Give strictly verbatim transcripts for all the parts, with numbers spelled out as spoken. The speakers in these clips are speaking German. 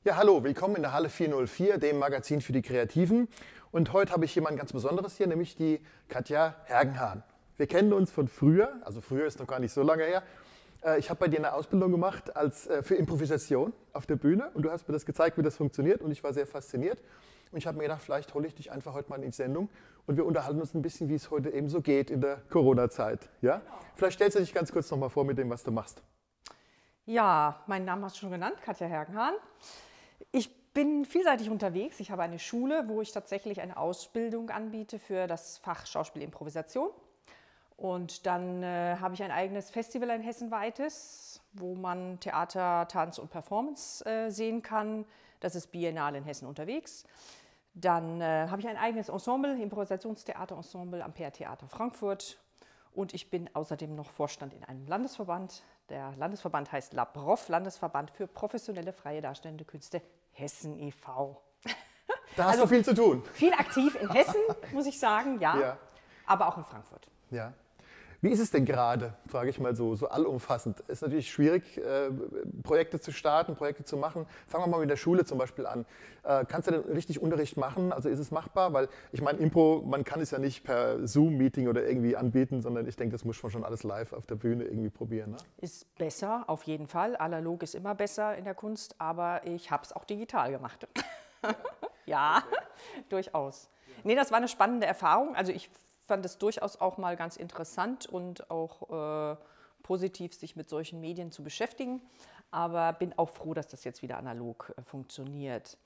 Ja, hallo, willkommen in der Halle vierhundertvier, dem Magazin für die Kreativen. Und heute habe ich jemand ganz Besonderes hier, nämlich die Katja Hergenhahn. Wir kennen uns von früher, also früher ist noch gar nicht so lange her. Ich habe bei dir eine Ausbildung gemacht als, für Improvisation auf der Bühne und du hast mir das gezeigt, wie das funktioniert und ich war sehr fasziniert. Und ich habe mir gedacht, vielleicht hole ich dich einfach heute mal in die Sendung und wir unterhalten uns ein bisschen, wie es heute eben so geht in der Corona-Zeit. Ja? Vielleicht stellst du dich ganz kurz noch mal vor mit dem, was du machst. Ja, meinen Namen hast du schon genannt, Katja Hergenhahn. Ich bin vielseitig unterwegs. Ich habe eine Schule, wo ich tatsächlich eine Ausbildung anbiete für das Fach Schauspielimprovisation. Und dann äh, habe ich ein eigenes Festival, ein hessenweites, wo man Theater, Tanz und Performance äh, sehen kann. Das ist Biennale in Hessen unterwegs. Dann äh, habe ich ein eigenes Ensemble, Improvisationstheaterensemble am Peer Theater Frankfurt. Und ich bin außerdem noch Vorstand in einem Landesverband. Der Landesverband heißt LAPROF, Landesverband für professionelle freie darstellende Künste Hessen e V Da hast also du viel zu tun. Viel aktiv in Hessen, muss ich sagen, ja, Ja. aber auch in Frankfurt. Ja. Wie ist es denn gerade, frage ich mal so, so allumfassend? Es ist natürlich schwierig, äh, Projekte zu starten, Projekte zu machen. Fangen wir mal mit der Schule zum Beispiel an. Äh, kannst du denn richtig Unterricht machen? Also ist es machbar? Weil ich meine, Impro, man kann es ja nicht per Zoom-Meeting oder irgendwie anbieten, sondern ich denke, das muss man schon alles live auf der Bühne irgendwie probieren. Ne? Ist besser, auf jeden Fall. Analog ist immer besser in der Kunst, aber ich habe es auch digital gemacht. Ja, ja okay. Durchaus. Nee, das war eine spannende Erfahrung. Also ich fand es durchaus auch mal ganz interessant und auch äh, positiv, sich mit solchen Medien zu beschäftigen. Aber bin auch froh, dass das jetzt wieder analog äh, funktioniert.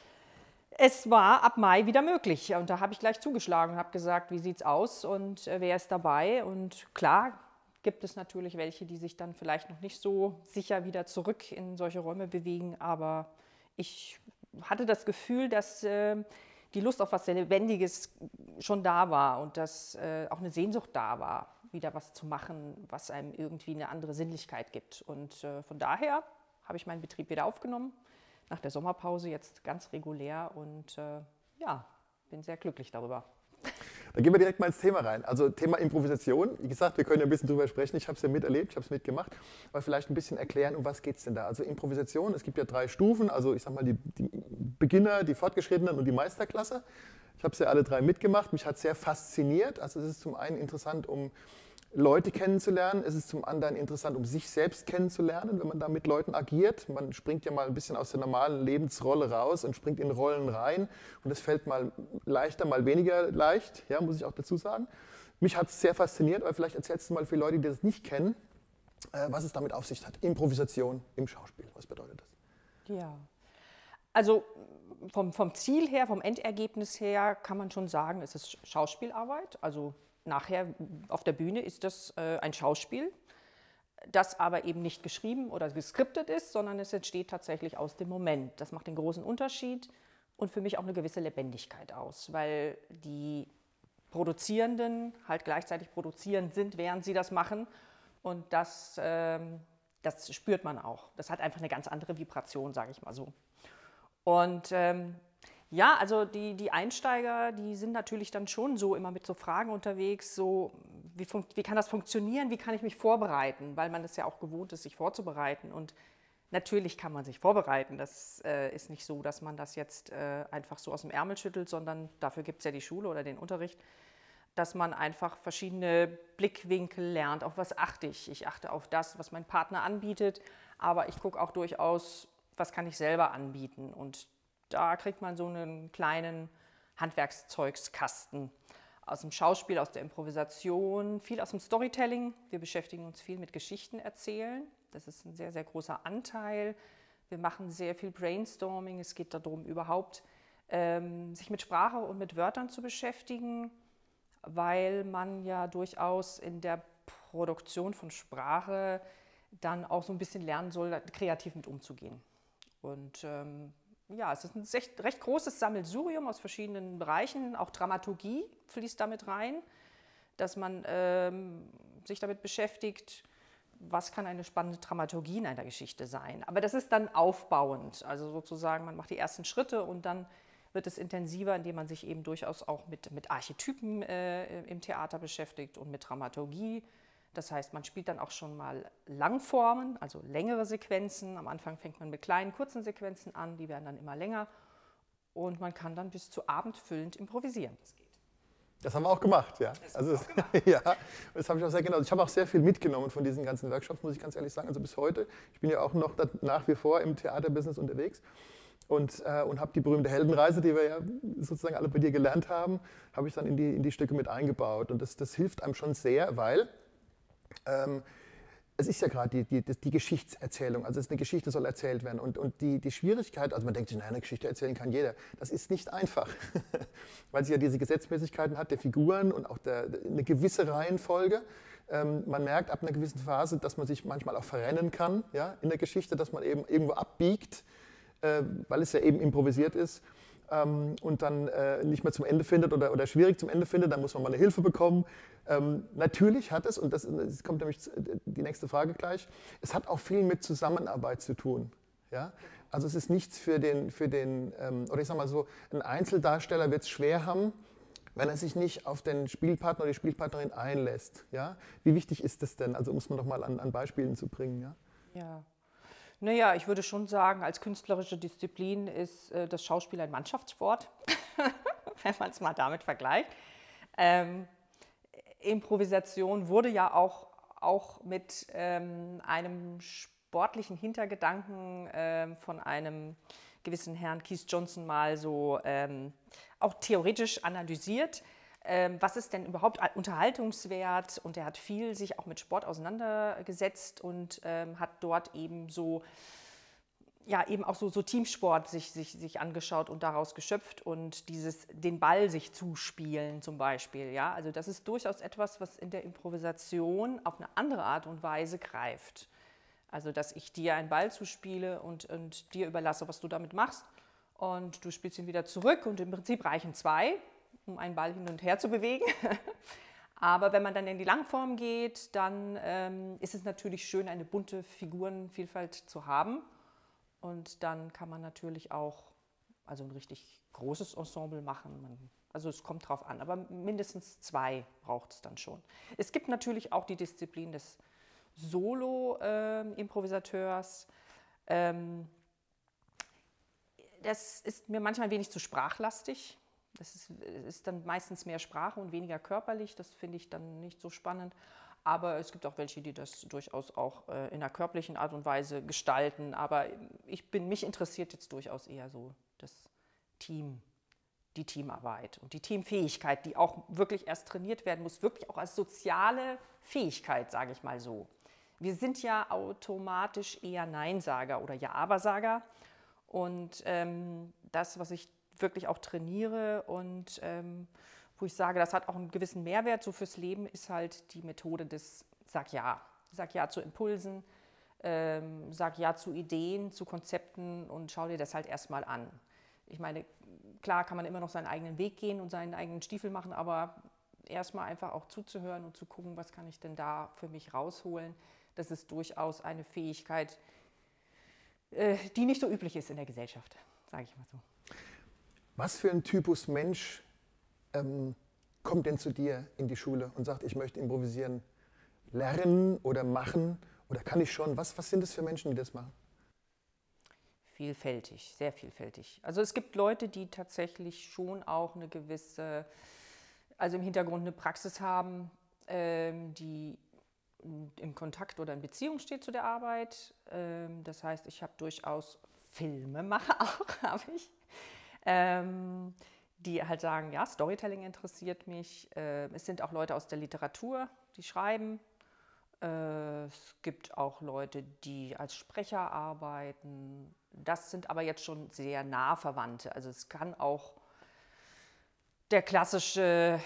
Es war ab Mai wieder möglich und da habe ich gleich zugeschlagen und habe gesagt, wie sieht es aus und äh, wer ist dabei? Und klar gibt es natürlich welche, die sich dann vielleicht noch nicht so sicher wieder zurück in solche Räume bewegen. Aber ich hatte das Gefühl, dass äh, die Lust auf was sehr Lebendiges schon da war und dass äh, auch eine Sehnsucht da war, wieder was zu machen, was einem irgendwie eine andere Sinnlichkeit gibt. Und äh, von daher habe ich meinen Betrieb wieder aufgenommen, nach der Sommerpause jetzt ganz regulär und äh, ja, bin sehr glücklich darüber. Dann gehen wir direkt mal ins Thema rein. Also Thema Improvisation. Wie gesagt, wir können ja ein bisschen drüber sprechen. Ich habe es ja miterlebt, ich habe es mitgemacht. Aber vielleicht ein bisschen erklären, um was geht es denn da? Also Improvisation, es gibt ja drei Stufen. Also ich sage mal die, die Beginner, die Fortgeschrittenen und die Meisterklasse. Ich habe es ja alle drei mitgemacht. Mich hat es sehr fasziniert. Also es ist zum einen interessant, um Leute kennenzulernen. Es ist zum anderen interessant, um sich selbst kennenzulernen, wenn man da mit Leuten agiert. Man springt ja mal ein bisschen aus der normalen Lebensrolle raus und springt in Rollen rein. Und das fällt mal leichter, mal weniger leicht, ja, muss ich auch dazu sagen. Mich hat es sehr fasziniert, aber vielleicht erzählst du mal für Leute, die das nicht kennen, was es damit auf sich hat. Improvisation im Schauspiel, was bedeutet das? Ja, also vom, vom Ziel her, vom Endergebnis her kann man schon sagen, es ist Schauspielarbeit, also nachher auf der Bühne ist das äh, ein Schauspiel, das aber eben nicht geschrieben oder geskriptet ist, sondern es entsteht tatsächlich aus dem Moment. Das macht den großen Unterschied und für mich auch eine gewisse Lebendigkeit aus, weil die Produzierenden halt gleichzeitig produzierend sind, während sie das machen und das, ähm, das spürt man auch. Das hat einfach eine ganz andere Vibration, sage ich mal so. Und ähm, ja, also die, die Einsteiger, die sind natürlich dann schon so immer mit so Fragen unterwegs, so wie, wie kann das funktionieren, wie kann ich mich vorbereiten, weil man es ja auch gewohnt ist, sich vorzubereiten und natürlich kann man sich vorbereiten, das äh, ist nicht so, dass man das jetzt äh, einfach so aus dem Ärmel schüttelt, sondern dafür gibt es ja die Schule oder den Unterricht, dass man einfach verschiedene Blickwinkel lernt, auf was achte ich, ich achte auf das, was mein Partner anbietet, aber ich gucke auch durchaus, was kann ich selber anbieten und da kriegt man so einen kleinen Handwerkszeugskasten aus dem Schauspiel, aus der Improvisation, viel aus dem Storytelling. Wir beschäftigen uns viel mit Geschichten erzählen. Das ist ein sehr, sehr großer Anteil. Wir machen sehr viel Brainstorming. Es geht darum, überhaupt ähm, sich mit Sprache und mit Wörtern zu beschäftigen, weil man ja durchaus in der Produktion von Sprache dann auch so ein bisschen lernen soll, kreativ mit umzugehen. Und ähm, ja, es ist ein recht, recht großes Sammelsurium aus verschiedenen Bereichen, auch Dramaturgie fließt damit rein, dass man ähm, sich damit beschäftigt, was kann eine spannende Dramaturgie in einer Geschichte sein. Aber das ist dann aufbauend, also sozusagen, man macht die ersten Schritte und dann wird es intensiver, indem man sich eben durchaus auch mit, mit Archetypen äh, im Theater beschäftigt und mit Dramaturgie. Das heißt, man spielt dann auch schon mal Langformen, also längere Sequenzen. Am Anfang fängt man mit kleinen, kurzen Sequenzen an, die werden dann immer länger. Und man kann dann bis zu Abend füllend improvisieren. Das geht. Das haben wir auch gemacht, ja. Das also haben wir auch gemacht. ja, das habe ich auch sehr genau. Ich habe auch sehr viel mitgenommen von diesen ganzen Workshops, muss ich ganz ehrlich sagen. Also bis heute. Ich bin ja auch noch nach wie vor im Theaterbusiness unterwegs und, äh, und habe die berühmte Heldenreise, die wir ja sozusagen alle bei dir gelernt haben, habe ich dann in die, in die Stücke mit eingebaut. Und das, das hilft einem schon sehr, weil ähm, es ist ja gerade die, die, die Geschichtserzählung, also es ist eine Geschichte soll erzählt werden und, und die, die Schwierigkeit, also man denkt sich, nein, eine Geschichte erzählen kann jeder, das ist nicht einfach, weil sie ja diese Gesetzmäßigkeiten hat der Figuren und auch der, eine gewisse Reihenfolge. Ähm, man merkt ab einer gewissen Phase, dass man sich manchmal auch verrennen kann, ja, in der Geschichte, dass man eben irgendwo abbiegt, äh, weil es ja eben improvisiert ist. Ähm, und dann äh, nicht mehr zum Ende findet oder, oder schwierig zum Ende findet, dann muss man mal eine Hilfe bekommen. Ähm, natürlich hat es, und das, das kommt nämlich die nächste Frage gleich, es hat auch viel mit Zusammenarbeit zu tun. Ja? Also es ist nichts für den, für den ähm, oder ich sage mal so, ein Einzeldarsteller wird es schwer haben, wenn er sich nicht auf den Spielpartner oder die Spielpartnerin einlässt. Ja? Wie wichtig ist das denn? Also muss man doch mal an, an Beispielen zu bringen. Ja? Ja. Naja, ich würde schon sagen, als künstlerische Disziplin ist äh, das Schauspiel ein Mannschaftssport, wenn man es mal damit vergleicht. Ähm, Improvisation wurde ja auch, auch mit ähm, einem sportlichen Hintergedanken ähm, von einem gewissen Herrn Keith Johnson mal so ähm, auch theoretisch analysiert. Ähm, was ist denn überhaupt unterhaltungswert? Und er hat viel sich auch mit Sport auseinandergesetzt und ähm, hat dort eben so, ja, eben auch so, so Teamsport sich, sich, sich angeschaut und daraus geschöpft und dieses, den Ball sich zuspielen zum Beispiel. Ja? Also das ist durchaus etwas, was in der Improvisation auf eine andere Art und Weise greift. Also dass ich dir einen Ball zuspiele und, und dir überlasse, was du damit machst und du spielst ihn wieder zurück und im Prinzip reichen zwei, um einen Ball hin und her zu bewegen. Aber wenn man dann in die Langform geht, dann ähm, ist es natürlich schön, eine bunte Figurenvielfalt zu haben. Und dann kann man natürlich auch also ein richtig großes Ensemble machen. Man, also es kommt drauf an, aber mindestens zwei braucht es dann schon. Es gibt natürlich auch die Disziplin des Solo-Improvisateurs. Ähm, das ist mir manchmal ein wenig zu sprachlastig. Das ist, ist dann meistens mehr Sprache und weniger körperlich. Das finde ich dann nicht so spannend. Aber es gibt auch welche, die das durchaus auch äh, in einer körperlichen Art und Weise gestalten. Aber ich bin, mich interessiert jetzt durchaus eher so das Team, die Teamarbeit und die Teamfähigkeit, die auch wirklich erst trainiert werden muss, wirklich auch als soziale Fähigkeit, sage ich mal so. Wir sind ja automatisch eher Neinsager oder Ja-Aber-Sager. Und ähm, das, was ich wirklich auch trainiere und ähm, wo ich sage, das hat auch einen gewissen Mehrwert so fürs Leben, ist halt die Methode des Sag Ja. Sag Ja zu Impulsen, ähm, sag Ja zu Ideen, zu Konzepten und schau dir das halt erstmal an. Ich meine, klar kann man immer noch seinen eigenen Weg gehen und seinen eigenen Stiefel machen, aber erstmal einfach auch zuzuhören und zu gucken, was kann ich denn da für mich rausholen. Das ist durchaus eine Fähigkeit, äh, die nicht so üblich ist in der Gesellschaft, sage ich mal so. Was für ein Typus Mensch ähm, kommt denn zu dir in die Schule und sagt, ich möchte improvisieren lernen oder machen oder kann ich schon? Was, was sind das für Menschen, die das machen? Vielfältig, sehr vielfältig. Also es gibt Leute, die tatsächlich schon auch eine gewisse, also im Hintergrund eine Praxis haben, ähm, die im Kontakt oder in Beziehung steht zu der Arbeit. Ähm, das heißt, ich habe durchaus Filmemacher auch, habe ich. Ähm, die halt sagen, ja, Storytelling interessiert mich. Äh, es sind auch Leute aus der Literatur, die schreiben. Äh, es gibt auch Leute, die als Sprecher arbeiten. Das sind aber jetzt schon sehr nah Verwandte. Also es kann auch der klassische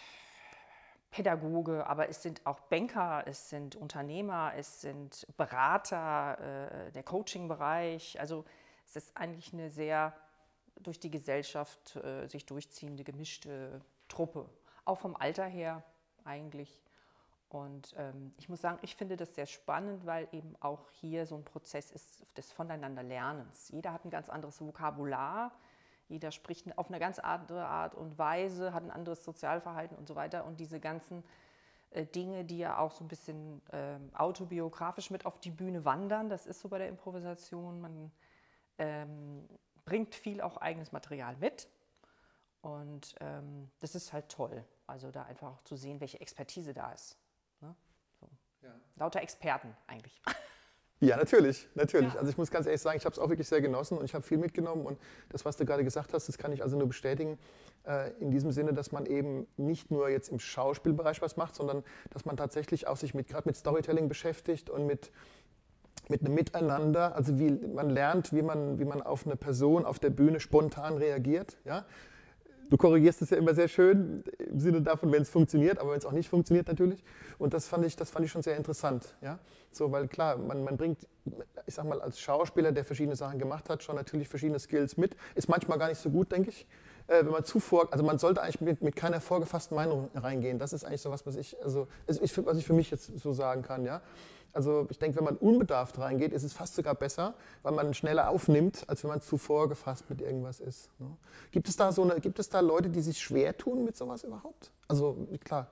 Pädagoge, aber es sind auch Banker, es sind Unternehmer, es sind Berater, äh, der Coaching-Bereich. Also es ist eigentlich eine sehr durch die Gesellschaft äh, sich durchziehende, gemischte Truppe. Auch vom Alter her eigentlich. Und ähm, ich muss sagen, ich finde das sehr spannend, weil eben auch hier so ein Prozess ist des Voneinanderlernens. Jeder hat ein ganz anderes Vokabular, jeder spricht auf eine ganz andere Art und Weise, hat ein anderes Sozialverhalten und so weiter. Und diese ganzen äh, Dinge, die ja auch so ein bisschen äh, autobiografisch mit auf die Bühne wandern. Das ist so bei der Improvisation. Man ähm, bringt viel auch eigenes Material mit. Und ähm, das ist halt toll, also da einfach auch zu sehen, welche Expertise da ist. Ne? So. Ja. Lauter Experten eigentlich. Ja, natürlich, natürlich. Ja. Also ich muss ganz ehrlich sagen, ich habe es auch wirklich sehr genossen und ich habe viel mitgenommen und das, was du gerade gesagt hast, das kann ich also nur bestätigen, äh, in diesem Sinne, dass man eben nicht nur jetzt im Schauspielbereich was macht, sondern dass man tatsächlich auch sich mit, gerade mit Storytelling beschäftigt und mit, mit einem Miteinander, also wie man lernt, wie man, wie man auf eine Person auf der Bühne spontan reagiert, ja. Du korrigierst es ja immer sehr schön, im Sinne davon, wenn es funktioniert, aber wenn es auch nicht funktioniert natürlich. Und das fand ich, das fand ich schon sehr interessant. Ja? So, weil klar, man, man bringt, ich sag mal, als Schauspieler, der verschiedene Sachen gemacht hat, schon natürlich verschiedene Skills mit. Ist manchmal gar nicht so gut, denke ich. Äh, wenn man zu vor, also man sollte eigentlich mit, mit keiner vorgefassten Meinung reingehen. Das ist eigentlich so was, was ich, also, was ich für mich jetzt so sagen kann. Ja? Also ich denke, wenn man unbedarft reingeht, ist es fast sogar besser, weil man schneller aufnimmt, als wenn man zu vorgefasst mit irgendwas ist. Ne? Gibt es da so eine, gibt es da Leute, die sich schwer tun mit sowas überhaupt? Also klar.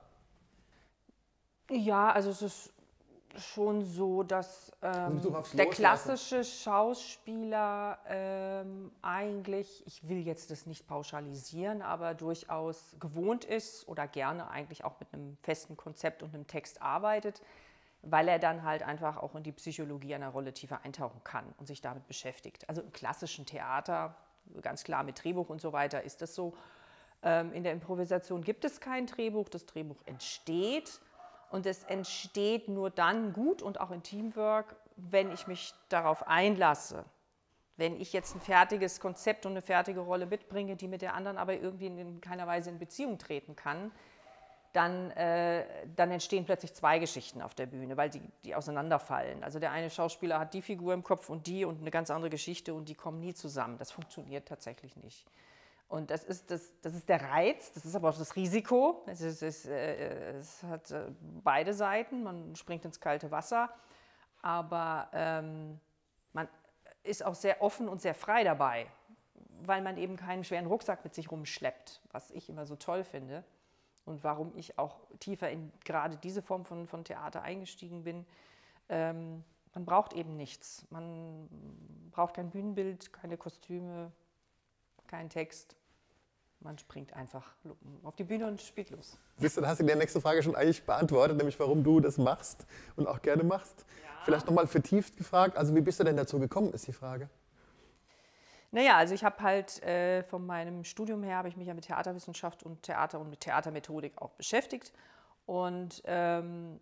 Ja, also es ist schon so, dass ähm, Also der klassische Schauspieler ähm, eigentlich, ich will jetzt das nicht pauschalisieren, aber durchaus gewohnt ist oder gerne eigentlich auch mit einem festen Konzept und einem Text arbeitet, weil er dann halt einfach auch in die Psychologie einer Rolle tiefer eintauchen kann und sich damit beschäftigt. Also im klassischen Theater, ganz klar mit Drehbuch und so weiter, ist das so. Ähm, in der Improvisation gibt es kein Drehbuch, das Drehbuch entsteht und es entsteht nur dann gut und auch in Teamwork, wenn ich mich darauf einlasse. Wenn ich jetzt ein fertiges Konzept und eine fertige Rolle mitbringe, die mit der anderen aber irgendwie in keiner Weise in Beziehung treten kann, Dann, äh, dann entstehen plötzlich zwei Geschichten auf der Bühne, weil die, die auseinanderfallen. Also der eine Schauspieler hat die Figur im Kopf und die und eine ganz andere Geschichte und die kommen nie zusammen. Das funktioniert tatsächlich nicht. Und das ist, das, das ist der Reiz, das ist aber auch das Risiko. Es, ist, es, äh, es hat äh, beide Seiten, man springt ins kalte Wasser, aber ähm, man ist auch sehr offen und sehr frei dabei, weil man eben keinen schweren Rucksack mit sich rumschleppt, was ich immer so toll finde. Und warum ich auch tiefer in gerade diese Form von, von Theater eingestiegen bin. Ähm, man braucht eben nichts. Man braucht kein Bühnenbild, keine Kostüme, keinen Text. Man springt einfach auf die Bühne und spielt los. Wisst ihr, dann hast du die nächste Frage schon eigentlich beantwortet, nämlich warum du das machst und auch gerne machst. Ja. Vielleicht nochmal vertieft gefragt, also wie bist du denn dazu gekommen, ist die Frage. Naja, also ich habe halt äh, von meinem Studium her, habe ich mich ja mit Theaterwissenschaft und Theater und mit Theatermethodik auch beschäftigt und ähm,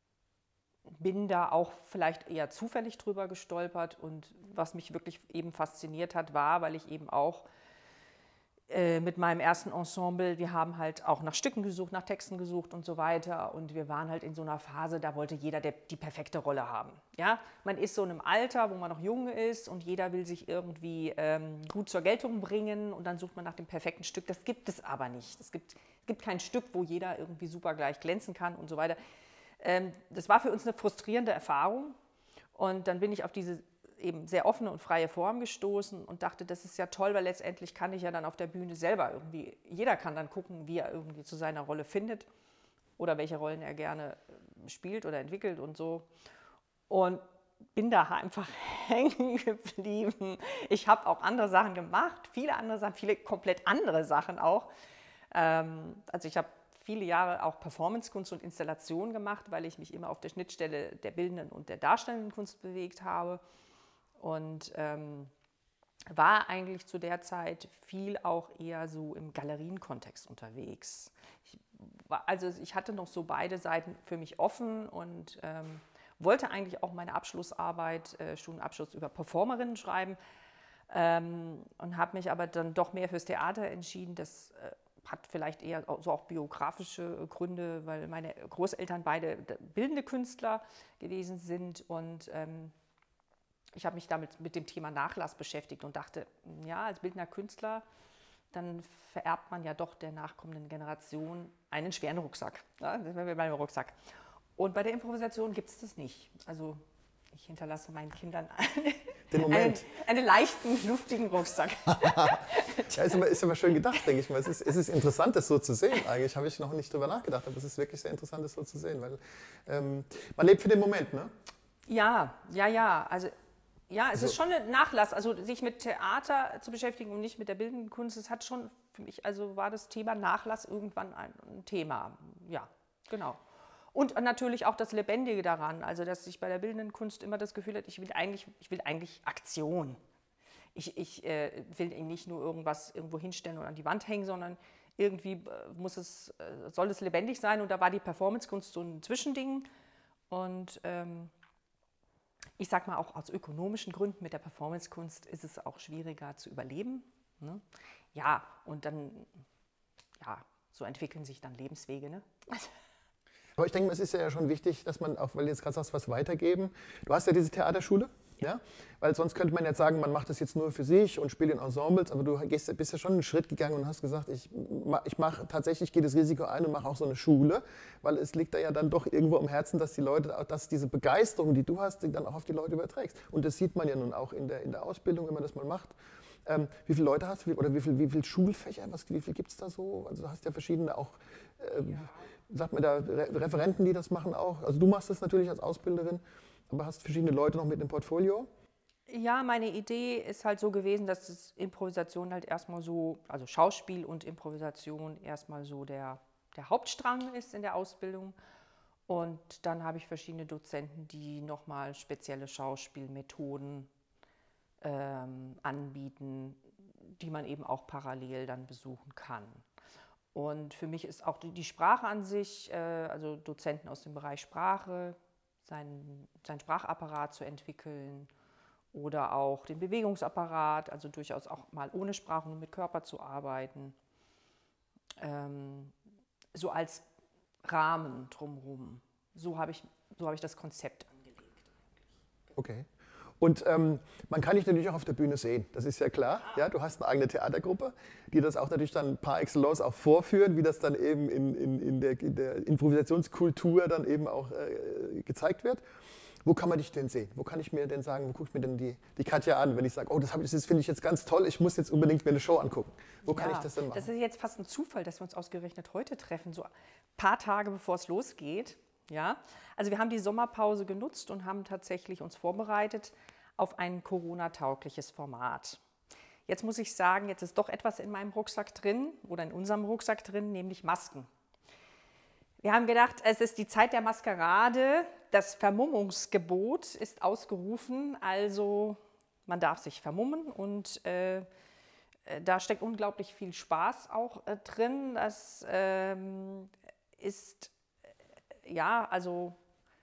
bin da auch vielleicht eher zufällig drüber gestolpert und was mich wirklich eben fasziniert hat, war, weil ich eben auch äh, mit meinem ersten Ensemble, wir haben halt auch nach Stücken gesucht, nach Texten gesucht und so weiter und wir waren halt in so einer Phase, da wollte jeder der, die perfekte Rolle haben. Ja? Man ist so in einem Alter, wo man noch jung ist und jeder will sich irgendwie ähm, gut zur Geltung bringen und dann sucht man nach dem perfekten Stück. Das gibt es aber nicht. Es gibt, es gibt kein Stück, wo jeder irgendwie super gleich glänzen kann und so weiter. Ähm, das war für uns eine frustrierende Erfahrung und dann bin ich auf diese eben sehr offene und freie Form gestoßen und dachte, das ist ja toll, weil letztendlich kann ich ja dann auf der Bühne selber irgendwie, jeder kann dann gucken, wie er irgendwie zu seiner Rolle findet oder welche Rollen er gerne spielt oder entwickelt und so. Und bin da einfach hängen geblieben. Ich habe auch andere Sachen gemacht, viele andere Sachen, viele komplett andere Sachen auch. Ähm, also ich habe viele Jahre auch Performancekunst und Installation gemacht, weil ich mich immer auf der Schnittstelle der bildenden und der darstellenden Kunst bewegt habe. Und ähm, war eigentlich zu der Zeit viel auch eher so im Galerienkontext unterwegs. Ich war, also ich hatte noch so beide Seiten für mich offen und ähm, wollte eigentlich auch meine Abschlussarbeit, äh, Studienabschluss über Performerinnen schreiben ähm, und habe mich aber dann doch mehr fürs Theater entschieden. Das äh, hat vielleicht eher so auch biografische Gründe, weil meine Großeltern beide bildende Künstler gewesen sind und ähm, ich habe mich damit mit dem Thema Nachlass beschäftigt und dachte, ja, als bildender Künstler, dann vererbt man ja doch der nachkommenden Generation einen schweren Rucksack. Ja, das sind wir beim Rucksack. Und bei der Improvisation gibt es das nicht. Also Ich hinterlasse meinen Kindern einen, Den Moment. einen, einen leichten, luftigen Rucksack. Ja, ist, aber, ist aber schön gedacht, denke ich mal. Es ist, es ist interessant, das so zu sehen. Eigentlich habe ich noch nicht drüber nachgedacht, aber es ist wirklich sehr interessant, das so zu sehen. Weil ähm, man lebt für den Moment, ne? Ja, ja, ja. Also, ja, es Also, ist schon ein Nachlass. Also sich mit Theater zu beschäftigen und nicht mit der bildenden Kunst, das hat schon für mich, also war das Thema Nachlass irgendwann ein, ein Thema. Ja, genau. Und natürlich auch das Lebendige daran, also dass ich bei der bildenden Kunst immer das Gefühl hatte, ich will eigentlich, ich will eigentlich Aktion. Ich, ich äh, will nicht nur irgendwas irgendwo hinstellen und an die Wand hängen, sondern irgendwie äh, muss es, äh, soll es lebendig sein. Und da war die Performancekunst so ein Zwischending. Und ähm, ich sag mal, auch aus ökonomischen Gründen mit der Performancekunst ist es auch schwieriger zu überleben. Ne? Ja, und dann, ja, so entwickeln sich dann Lebenswege. Ne? aber ich denke, es ist ja schon wichtig, dass man, auch weil du jetzt gerade sagst, was weitergeben. Du hast ja diese Theaterschule, ja? Weil sonst könnte man jetzt sagen, man macht das jetzt nur für sich und spielt in Ensembles, aber du gehst, bist ja schon einen Schritt gegangen und hast gesagt, ich, ich mache tatsächlich, gehe das Risiko ein und mache auch so eine Schule, weil es liegt da ja dann doch irgendwo am Herzen, dass die Leute, dass diese Begeisterung, die du hast, die dann auch auf die Leute überträgst. Und das sieht man ja nun auch in der, in der Ausbildung, wenn man das mal macht. Ähm, wie viele Leute hast du oder wie viele wie viel Schulfächer, was, wie viel gibt es da so? Also du hast ja verschiedene auch, äh, ja. sagt man da, Re Referenten, die das machen auch. Also du machst das natürlich als Ausbilderin, aber hast verschiedene Leute noch mit im Portfolio? Ja, meine Idee ist halt so gewesen, dass das Improvisation halt erstmal so, also Schauspiel und Improvisation erstmal so der, der Hauptstrang ist in der Ausbildung. Und dann habe ich verschiedene Dozenten, die nochmal spezielle Schauspielmethoden ähm, anbieten, die man eben auch parallel dann besuchen kann. Und für mich ist auch die, die Sprache an sich, äh, also Dozenten aus dem Bereich Sprache, seinen, seinen Sprachapparat zu entwickeln oder auch den Bewegungsapparat, also durchaus auch mal ohne Sprache und mit Körper zu arbeiten, ähm, so als Rahmen drumherum. So habe ich, so habe ich das Konzept angelegt. Okay. Und ähm, man kann dich natürlich auch auf der Bühne sehen, das ist ja klar. Ja, du hast eine eigene Theatergruppe, die das auch natürlich dann par excellence auch vorführen, wie das dann eben in, in, in, der, in der Improvisationskultur dann eben auch äh, gezeigt wird. Wo kann man dich denn sehen? Wo kann ich mir denn sagen, wo gucke ich mir denn die, die Katja an, wenn ich sage, oh, das, das finde ich jetzt ganz toll, ich muss jetzt unbedingt mir eine Show angucken. Wo kann ja, ich das denn machen? Das ist jetzt fast ein Zufall, dass wir uns ausgerechnet heute treffen, so ein paar Tage bevor es losgeht. Ja? Also wir haben die Sommerpause genutzt und haben tatsächlich uns vorbereitet auf ein Corona-taugliches Format. Jetzt muss ich sagen, jetzt ist doch etwas in meinem Rucksack drin oder in unserem Rucksack drin, nämlich Masken. Wir haben gedacht, es ist die Zeit der Maskerade, das Vermummungsgebot ist ausgerufen, also man darf sich vermummen und äh, da steckt unglaublich viel Spaß auch äh, drin. Das ähm, ist, äh, ja, also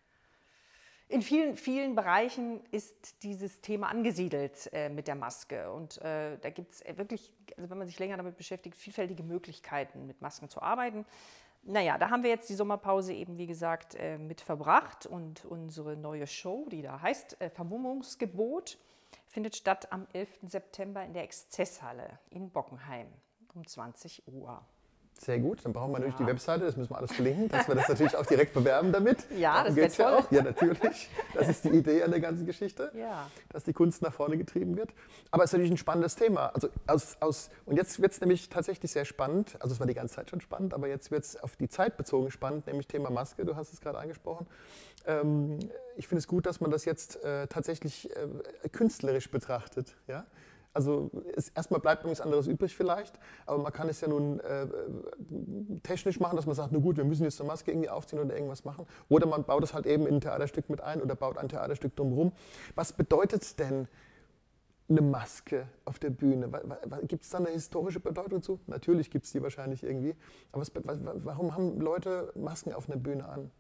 in vielen, vielen Bereichen ist dieses Thema angesiedelt äh, mit der Maske und äh, da gibt es wirklich, also wenn man sich länger damit beschäftigt, vielfältige Möglichkeiten mit Masken zu arbeiten. Naja, da haben wir jetzt die Sommerpause eben, wie gesagt, äh, mit verbracht und unsere neue Show, die da heißt äh, Vermummungsgebot, findet statt am elften September in der Exzesshalle in Bockenheim um zwanzig Uhr. Sehr gut, dann brauchen wir natürlich Ja. die Webseite, das müssen wir alles verlinken, dass wir das natürlich auch direkt bewerben damit. Ja, Darum das wäre geht's ja toll. auch. Ja, natürlich. Das ist die Idee an der ganzen Geschichte, Ja. dass die Kunst nach vorne getrieben wird. Aber es ist natürlich ein spannendes Thema. Also aus, aus, und jetzt wird es nämlich tatsächlich sehr spannend. Also es war die ganze Zeit schon spannend, aber jetzt wird es auf die Zeit bezogen spannend, nämlich Thema Maske, du hast es gerade angesprochen. Ähm, ich finde es gut, dass man das jetzt äh, tatsächlich äh, künstlerisch betrachtet. Ja? Also es, erstmal bleibt nichts anderes übrig vielleicht, aber man kann es ja nun äh, technisch machen, dass man sagt, na gut, wir müssen jetzt eine Maske irgendwie aufziehen oder irgendwas machen. Oder man baut es halt eben in ein Theaterstück mit ein oder baut ein Theaterstück drumherum. Was bedeutet denn eine Maske auf der Bühne? Gibt es da eine historische Bedeutung zu? Natürlich gibt es die wahrscheinlich irgendwie. Aber was, warum haben Leute Masken auf einer Bühne an?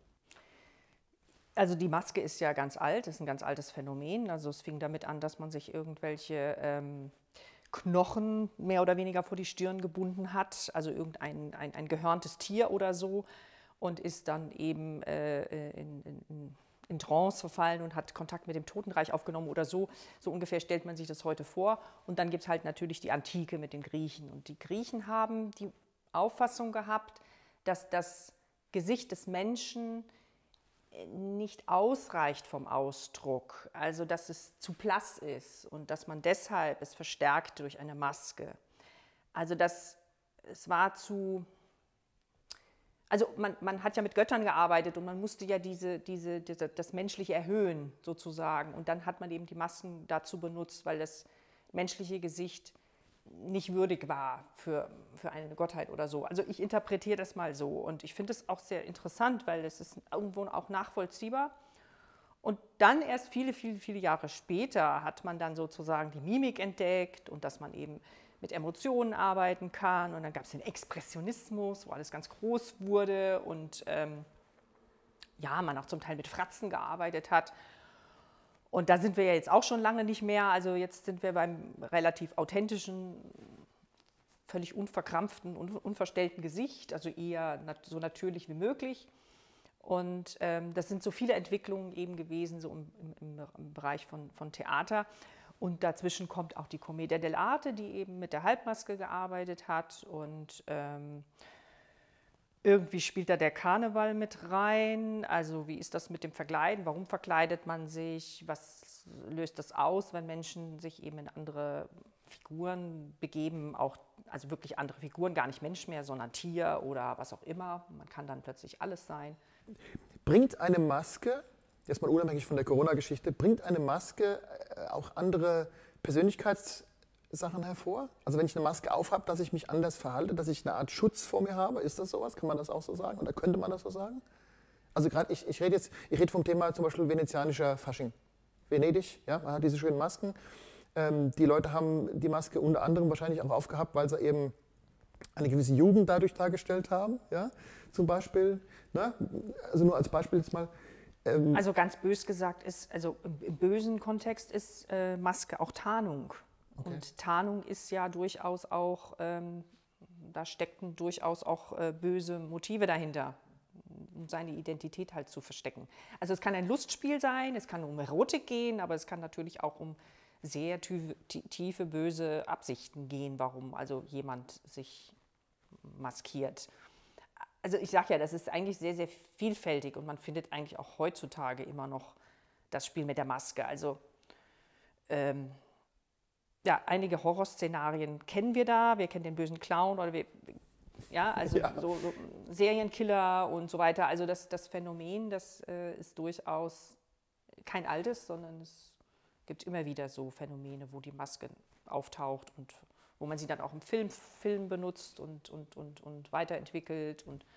Also die Maske ist ja ganz alt, ist ein ganz altes Phänomen. Also es fing damit an, dass man sich irgendwelche ähm, Knochen mehr oder weniger vor die Stirn gebunden hat, also irgendein ein, ein gehörntes Tier oder so, und ist dann eben äh, in, in, in Trance verfallen und hat Kontakt mit dem Totenreich aufgenommen oder so. So ungefähr stellt man sich das heute vor. Und dann gibt es halt natürlich die Antike mit den Griechen. Und die Griechen haben die Auffassung gehabt, dass das Gesicht des Menschen nicht ausreicht vom Ausdruck, also dass es zu blass ist und dass man deshalb es verstärkt durch eine Maske. Also das, es war zu, also man, man hat ja mit Göttern gearbeitet und man musste ja diese, diese, diese, das Menschliche erhöhen sozusagen und dann hat man eben die Masken dazu benutzt, weil das menschliche Gesicht nicht würdig war für, für eine Gottheit oder so. Also ich interpretiere das mal so und ich finde es auch sehr interessant, weil es ist irgendwo auch nachvollziehbar. Und dann erst viele, viele, viele Jahre später hat man dann sozusagen die Mimik entdeckt und dass man eben mit Emotionen arbeiten kann. Und dann gab es den Expressionismus, wo alles ganz groß wurde und ähm, ja, man auch zum Teil mit Fratzen gearbeitet hat. Und da sind wir ja jetzt auch schon lange nicht mehr. Also jetzt sind wir beim relativ authentischen, völlig unverkrampften, un unverstellten Gesicht, also eher nat so natürlich wie möglich. Und ähm, das sind so viele Entwicklungen eben gewesen, so im, im, im Bereich von, von Theater. Und dazwischen kommt auch die Commedia dell'arte, die eben mit der Halbmaske gearbeitet hat. Und ähm, irgendwie spielt da der Karneval mit rein. Also wie ist das mit dem Verkleiden? Warum verkleidet man sich? Was löst das aus, wenn Menschen sich eben in andere Figuren begeben? Auch, also wirklich andere Figuren, gar nicht Mensch mehr, sondern Tier oder was auch immer. Man kann dann plötzlich alles sein. Bringt eine Maske, jetzt mal unabhängig von der Corona-Geschichte, bringt eine Maske auch andere Persönlichkeitssachen hervor? Also wenn ich eine Maske aufhabe, dass ich mich anders verhalte, dass ich eine Art Schutz vor mir habe, ist das sowas? Kann man das auch so sagen oder könnte man das so sagen? Also gerade ich, ich rede jetzt, ich rede vom Thema zum Beispiel venezianischer Fasching. Venedig, ja, man hat diese schönen Masken. Ähm, die Leute haben die Maske unter anderem wahrscheinlich auch aufgehabt, weil sie eben eine gewisse Jugend dadurch dargestellt haben, ja, zum Beispiel. Ne? Also nur als Beispiel jetzt mal. Ähm also ganz bös gesagt ist, also im, im bösen Kontext ist äh, Maske auch Tarnung. Okay. Und Tarnung ist ja durchaus auch, ähm, da steckten durchaus auch äh, böse Motive dahinter, um seine Identität halt zu verstecken. Also es kann ein Lustspiel sein, es kann um Erotik gehen, aber es kann natürlich auch um sehr tiefe, böse Absichten gehen, warum also jemand sich maskiert. Also ich sage ja, das ist eigentlich sehr, sehr vielfältig und man findet eigentlich auch heutzutage immer noch das Spiel mit der Maske. Also ähm, ja, einige Horrorszenarien kennen wir da, wir kennen den bösen Clown oder wir, ja, also ja. So, so Serienkiller und so weiter. Also das, das Phänomen, das äh, ist durchaus kein altes, sondern es gibt immer wieder so Phänomene, wo die Maske auftaucht und wo man sie dann auch im Film, Film benutzt und, und, und, und weiterentwickelt. Und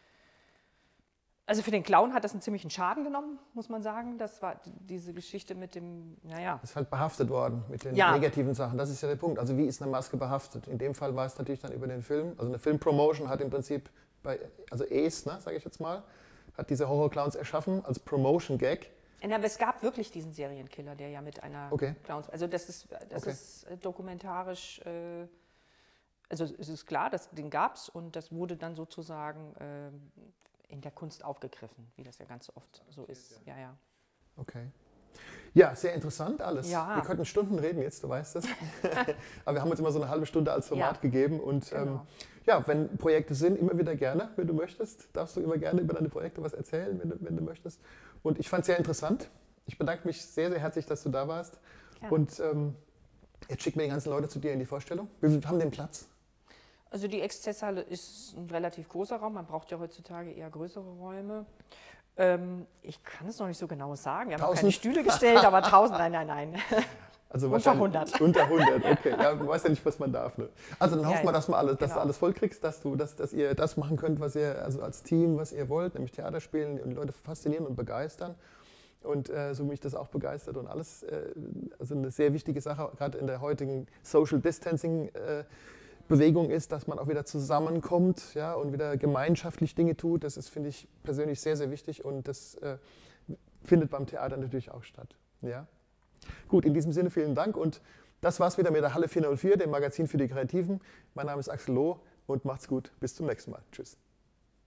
also für den Clown hat das einen ziemlichen Schaden genommen, muss man sagen. Das war diese Geschichte mit dem, naja. Ist halt behaftet worden mit den ja. negativen Sachen. Das ist ja der Punkt. Also wie ist eine Maske behaftet? In dem Fall war es natürlich dann über den Film. Also eine Filmpromotion hat im Prinzip, bei, also Ace, ne, sage ich jetzt mal, hat diese Horror-Clowns erschaffen als Promotion-Gag. Aber es gab wirklich diesen Serienkiller, der ja mit einer okay. Clowns, also das ist, das okay. ist dokumentarisch, äh, also es ist klar, das, den gab es und das wurde dann sozusagen äh, in der Kunst aufgegriffen, wie das ja ganz oft so ist. Ja, ja. Okay. Ja, sehr interessant alles. Ja. Wir könnten Stunden reden jetzt, du weißt das. Aber wir haben uns immer so eine halbe Stunde als Format ja. gegeben. Und genau. ähm, ja, wenn Projekte sind, immer wieder gerne, wenn du möchtest. Darfst du immer gerne über deine Projekte was erzählen, wenn du, wenn du möchtest. Und ich fand es sehr interessant. Ich bedanke mich sehr, sehr herzlich, dass du da warst. Ja. Und ähm, jetzt schicken wir die ganzen Leute zu dir in die Vorstellung. Wir haben den Platz. Also die Exzesshalle ist ein relativ großer Raum. Man braucht ja heutzutage eher größere Räume. Ähm, ich kann es noch nicht so genau sagen. Wir haben keine Stühle gestellt, aber tausend, nein, nein, nein. Also unter hundert. Unter hundert, okay. Ja, man weiß ja nicht, was man darf. Ne? Also dann hoffen ja, wir, dass, wir alles, dass genau. du alles vollkriegst, dass, du, dass, dass ihr das machen könnt, was ihr also als Team, was ihr wollt, nämlich Theater spielen und die Leute faszinieren und begeistern. Und äh, so mich das auch begeistert und alles. Äh, also eine sehr wichtige Sache, gerade in der heutigen Social Distancing äh, Bewegung ist, dass man auch wieder zusammenkommt, ja, und wieder gemeinschaftlich Dinge tut. Das ist, finde ich, persönlich sehr, sehr wichtig und das äh, findet beim Theater natürlich auch statt. Ja? Gut, in diesem Sinne vielen Dank und das war's wieder mit der Halle vierhundertvier, dem Magazin für die Kreativen. Mein Name ist Axel Loh und macht's gut. Bis zum nächsten Mal. Tschüss.